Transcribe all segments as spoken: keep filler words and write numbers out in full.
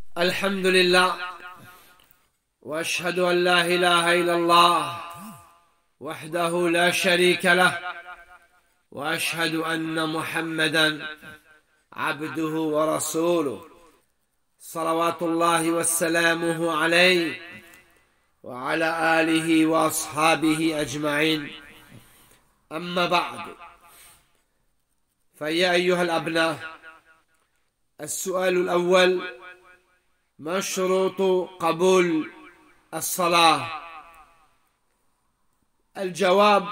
الحمد لله وأشهد أن لا إله إلا الله وحده لا شريك له وأشهد أن محمدا عبده ورسوله صلوات الله وسلامه عليه وعلى آله وأصحابه أجمعين. أما بعد، فيا أيها الأبناء، السؤال الأول: ما شروط قبول الصلاة؟ الجواب: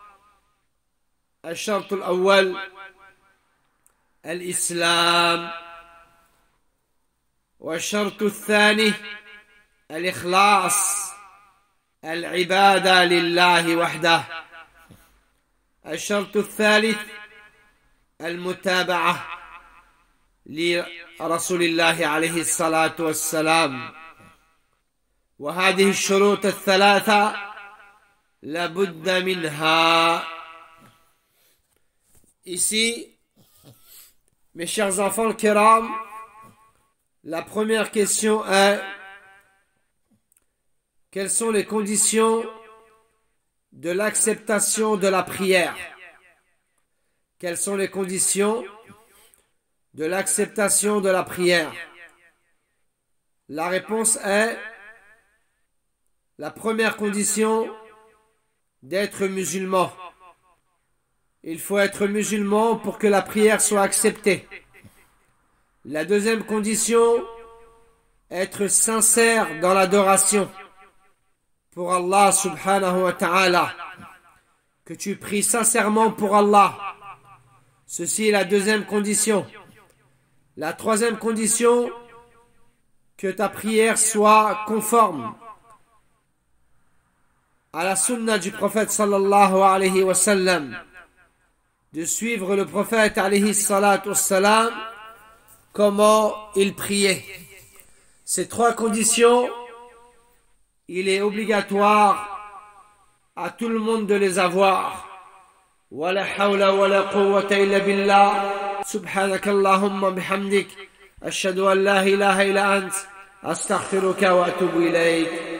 الشرط الأول الإسلام، والشرط الثاني الإخلاص، العبادة لله وحده، الشرط الثالث المتابعة لرسول الله عليه الصلاة والسلام. وهذه الشروط الثلاثة لابد منها. Ici, mes chers enfants kiram, la première question est: quelles sont les conditions de l'acceptation de la prière? Quelles sont les conditions de l'acceptation de la prière? La réponse est: la première condition, d'être musulman. Il faut être musulman pour que la prière soit acceptée. La deuxième condition, être sincère dans l'adoration pour Allah subhanahu wa ta'ala, que tu pries sincèrement pour Allah. Ceci est la deuxième condition. La troisième condition, que ta prière soit conforme à la sunna du prophète sallallahu alayhi wa sallam, de suivre le prophète alayhi salatu wassalam, comment il priait. Ces trois conditions, il est obligatoire à tout le monde de les avoir. ولا حول ولا قوة إلا بالله سبحانك اللهم بحمدك أشهد أن لا إله إلا أنت أستغفرك وأتوب إليك.